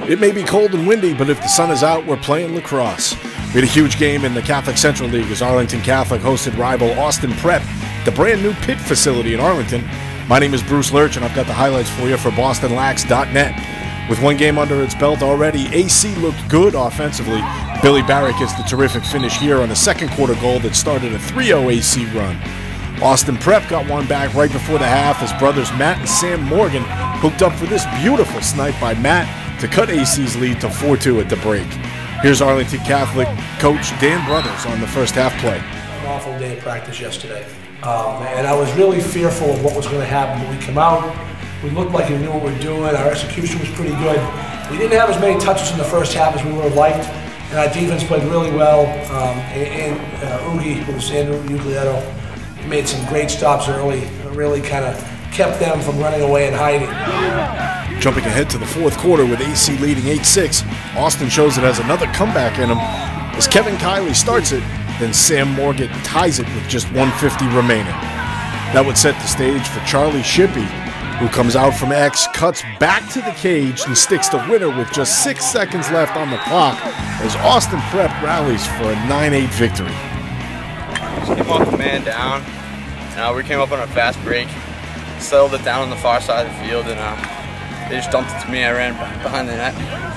It may be cold and windy, but if the sun is out, we're playing lacrosse. We had a huge game in the Catholic Central League as Arlington Catholic hosted rival Austin Prep, the brand new Pitt facility in Arlington. My name is Bruce Lurch, and I've got the highlights for you for BostonLax.net. With one game under its belt already, AC looked good offensively. Billy Barrett gets the terrific finish here on a second quarter goal that started a 3-0 AC run. Austin Prep got one back right before the half as brothers Matt and Sam Morgan hooked up for this beautiful snipe by Matt to cut AC's lead to 4-2 at the break. Here's Arlington Catholic coach Dan Brothers on the first half play. An awful day of practice yesterday, and I was really fearful of what was going to happen when we came out. We looked like we knew what we were doing. Our execution was pretty good. We didn't have as many touches in the first half as we would have liked, and our defense played really well. Ugi, who was Andrew Uglietto, made some great stops early, really kind of kept them from running away and hiding. Jumping ahead to the fourth quarter with AC leading 8-6, Austin shows it has another comeback in him as Kevin Kiley starts it, then Sam Morgan ties it with just 1:50 remaining. That would set the stage for Charlie Shippey, who comes out from X, cuts back to the cage, and sticks the winner with just 6 seconds left on the clock as Austin Prep rallies for a 9-8 victory. Just came off the man down. We came up on a fast break, settled it down on the far side of the field, and they just dumped it to me. I ran behind the net.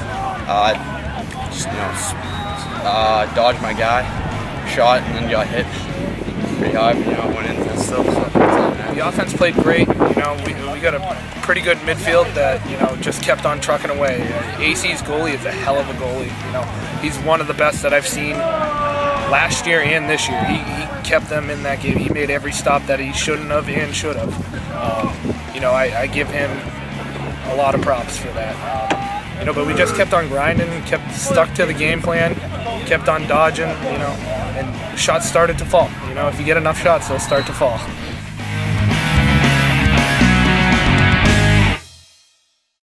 Dodged my guy, shot, and then got hit pretty hard. Went in still. So the offense played great. We got a pretty good midfield that just kept on trucking away. AC's goalie is a hell of a goalie. He's one of the best that I've seen last year and this year. He kept them in that game. He made every stop that he shouldn't have and should have. I give him a lot of props for that. But we just kept on grinding, kept stuck to the game plan, kept on dodging, and shots started to fall. If you get enough shots, they'll start to fall.